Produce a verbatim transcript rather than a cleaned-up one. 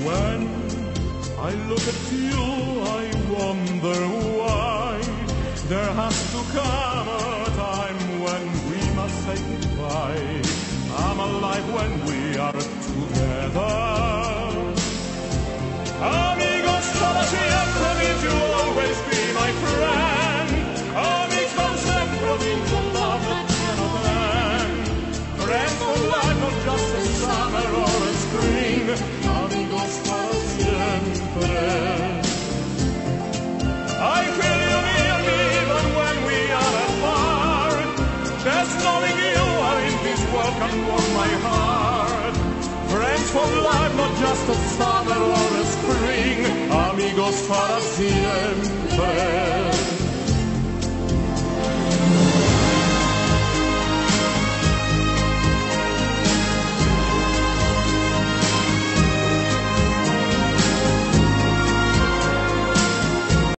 When I look at you, I wonder why there has to come a time when we must say goodbye. I'm alive when we are together. Amigos para siempre, means you'll always be my friend. Amigos para siempre, means a love that cannot end. Friends for life, not just a summer or a spring. Amigos para siempre. I feel you near me even when we are apart. Just knowing you are in this world can warm my heart. Friends for life, not just a summer or a spring. Amigos para siempre.